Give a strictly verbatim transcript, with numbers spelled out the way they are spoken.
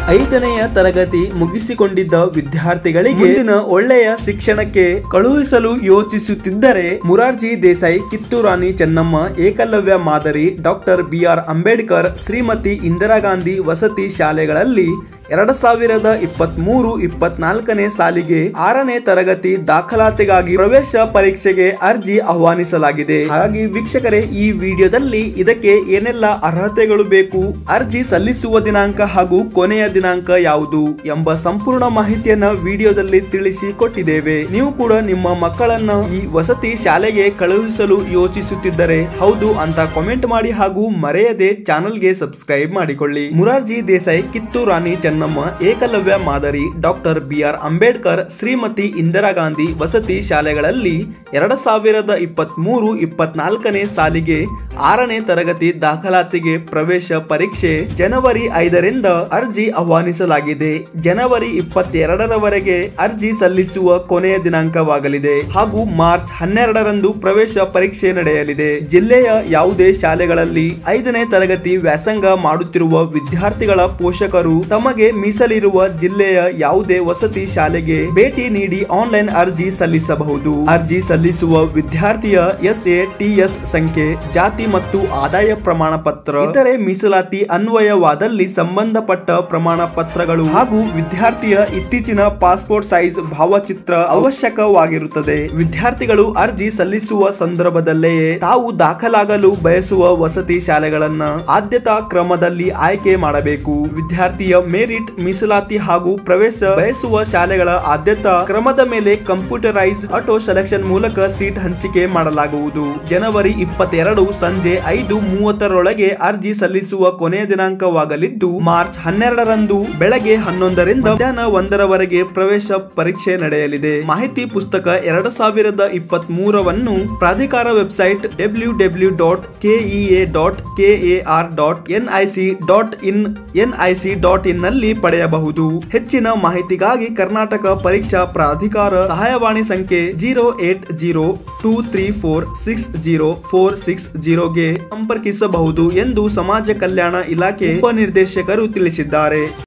ಐದನೆಯ ತರಗತಿ ಮುಗಿಸಿಕೊಂಡಿದ್ದ ವಿದ್ಯಾರ್ಥಿಗಳಿಗೆ ಮುಂದಿನ ಒಳ್ಳೆಯ ಶಿಕ್ಷಣಕ್ಕೆ ಕಳುಹಿಸಲು ಯೋಚಿಸುತ್ತಿದ್ದರೆ ಮುರಾರ್ಜಿ ದೇಸಾಯಿ, ಕಿತ್ತೂರಾಣಿ ಚೆನ್ನಮ್ಮ, ಏಕಲವ್ಯ ಮಾದರಿ, doctor B R Ambedkar, Shrimati Indira Gandhi ವಸತಿ ಶಾಲೆಗಳಲ್ಲಿ ಎರಡ್ ಸಾವಿರದ ಇಪ್ಪತ್ತ್ ಮೂರು ಇಪ್ಪತ್ನಾಲ್ಕನೇ ಸಾಲಿಗೆ ಆರನೇ ತರಗತಿ ದಾಖಲಾತಿಗಾಗಿ ಪ್ರವೇಶ ಪರೀಕ್ಷೆಗೆ ಅರ್ಜಿ ಆಹ್ವಾನಿಸಲಾಗಿದೆ. ಹಾಗಾಗಿ ವೀಕ್ಷಕರೇ, ಈ ವಿಡಿಯೋದಲ್ಲಿ ಇದಕ್ಕೆ ಏನೆಲ್ಲ ಅರ್ಹತೆಗಳು ಬೇಕು, ಅರ್ಜಿ ಸಲ್ಲಿಸುವ ದಿನಾಂಕ ಹಾಗೂ ಕೊನೆಯ ದಿನಾಂಕ ಯಾವುದು ಎಂಬ ಸಂಪೂರ್ಣ ಮಾಹಿತಿಯನ್ನ ವಿಡಿಯೋದಲ್ಲಿ ತಿಳಿಸಿ ಕೊಟ್ಟಿದ್ದೇವೆ. ನೀವು ಕೂಡ ನಿಮ್ಮ ಮಕ್ಕಳನ್ನ ಈ ವಸತಿ ಶಾಲೆಗೆ ಕಳುಹಿಸಲು ಯೋಚಿಸುತ್ತಿದ್ದರೆ ಹೌದು ಅಂತ ಕಾಮೆಂಟ್ ಮಾಡಿ ಹಾಗೂ ಮರೆಯದೆ ಚಾನೆಲ್ಗೆ ಸಬ್ಸ್ಕ್ರೈಬ್ ಮಾಡಿಕೊಳ್ಳಿ. ಮುರಾರ್ಜಿ ದೇಸಾಯಿ, ಕಿತ್ತೂರಾಣಿ ಚೆನ್ನಮ್ಮ, ಏಕಲವ್ಯ ಮಾದರಿ, doctor B R Ambedkar, Shrimati Indira Gandhi ವಸತಿ ಶಾಲೆಗಳಲ್ಲಿ ಎರಡ್ ಸಾವಿರದ ಇಪ್ಪತ್ತ್ ಮೂರು ಇಪ್ಪತ್ನಾಲ್ಕನೇ ಸಾಲಿಗೆ ಆರನೇ ತರಗತಿ ದಾಖಲಾತಿಗೆ ಪ್ರವೇಶ ಪರೀಕ್ಷೆ ಜನವರಿ ಐದರಿಂದ ಅರ್ಜಿ ಆಹ್ವಾನಿಸಲಾಗಿದೆ. ಜನವರಿ ಇಪ್ಪತ್ತೆರಡರವರೆಗೆ ಅರ್ಜಿ ಸಲ್ಲಿಸುವ ಕೊನೆಯ ದಿನಾಂಕವಾಗಲಿದೆ ಹಾಗೂ ಮಾರ್ಚ್ ಹನ್ನೆರಡರಂದು ಪ್ರವೇಶ ಪರೀಕ್ಷೆ ನಡೆಯಲಿದೆ. ಜಿಲ್ಲೆಯ ಯಾವುದೇ ಶಾಲೆಗಳಲ್ಲಿ ಐದನೇ ತರಗತಿ ವ್ಯಾಸಂಗ ಮಾಡುತ್ತಿರುವ ವಿದ್ಯಾರ್ಥಿಗಳ ಪೋಷಕರು ತಮಗೆ ಮೀಸಲಿರುವ ಜಿಲ್ಲೆಯ ಯಾವುದೇ ವಸತಿ ಶಾಲೆಗೆ ಭೇಟಿ ನೀಡಿ ಆನ್ಲೈನ್ ಅರ್ಜಿ ಸಲ್ಲಿಸಬಹುದು. ಅರ್ಜಿ ಸಲ್ಲಿಸುವ ವಿದ್ಯಾರ್ಥಿಯ ಎಸ್ ಎ ಟಿ ಎಸ್ ಸಂಖ್ಯೆ, ಜಾತಿ ಮತ್ತು ಆದಾಯ ಪ್ರಮಾಣ ಪತ್ರ, ಇತರೆ ಮೀಸಲಾತಿ ಅನ್ವಯವಾದಲ್ಲಿ ಸಂಬಂಧಪಟ್ಟ ಪ್ರಮಾಣ ಪತ್ರಗಳು ಹಾಗೂ ವಿದ್ಯಾರ್ಥಿಯ ಇತ್ತೀಚಿನ ಪಾಸ್ಪೋರ್ಟ್ ಸೈಜ್ ಭಾವಚಿತ್ರ ಅವಶ್ಯಕವಾಗಿರುತ್ತದೆ. ವಿದ್ಯಾರ್ಥಿಗಳು ಅರ್ಜಿ ಸಲ್ಲಿಸುವ ಸಂದರ್ಭದಲ್ಲೆಯೇ ತಾವು ದಾಖಲಾಗಲು ಬಯಸುವ ವಸತಿ ಶಾಲೆಗಳನ್ನ ಆದ್ಯತಾ ಕ್ರಮದಲ್ಲಿ ಆಯ್ಕೆ ಮಾಡಬೇಕು. ವಿದ್ಯಾರ್ಥಿಯ ಮೆರಿಟ್, ಮೀಸಲಾತಿ ಹಾಗೂ ಪ್ರವೇಶ ಬಯಸುವ ಶಾಲೆಗಳ ಆದ್ಯತಾ ಕ್ರಮದ ಮೇಲೆ ಕಂಪ್ಯೂಟರೈಸ್ ಆಟೋ ಸೆಲೆಕ್ಷನ್ ಮೂಲಕ ಸೀಟ್ ಹಂಚಿಕೆ ಮಾಡಲಾಗುವುದು. ಜನವರಿ ಇಪ್ಪತ್ತೆರಡು ಸಂಜೆ ಐದು ಮೂವತ್ತರೊಳಗೆ ಅರ್ಜಿ ಸಲ್ಲಿಸುವ ಕೊನೆಯ ದಿನಾಂಕವಾಗಲಿದ್ದು ಮಾರ್ಚ್ ಹನ್ನೆರಡರಂದು ಬೆಳಗ್ಗೆ ಹನ್ನೊಂದರಿಂದ ಮಧ್ಯಾಹ್ನ ಒಂದರವರೆಗೆ ಪ್ರವೇಶ ಪರೀಕ್ಷೆ ನಡೆಯಲಿದೆ. ಮಾಹಿತಿ ಪುಸ್ತಕ ಎರಡ್ ಸಾವಿರದ ಇಪ್ಪತ್ತ್ ಮೂರವನ್ನು ಪ್ರಾಧಿಕಾರ website W W dot KEA dot KAR dot NIC dot in NIC dot in ನಲ್ಲಿ ಪಡೆಯಬಹುದು. ಹೆಚ್ಚಿನ ಮಾಹಿತಿಗಾಗಿ ಕರ್ನಾಟಕ ಪರೀಕ್ಷಾ ಪ್ರಾಧಿಕಾರ ಸಹಾಯವಾಣಿ ಸಂಖ್ಯೆ zero eight zero two three four six zero four six ಜೀರೋಗೆ ಸಂಪರ್ಕಿಸಬಹುದು ಎಂದು ಸಮಾಜ ಕಲ್ಯಾಣ ಇಲಾಖೆ ಉಪನಿರ್ದೇಶಕರು ತಿಳಿಸಿದ್ದಾರೆ.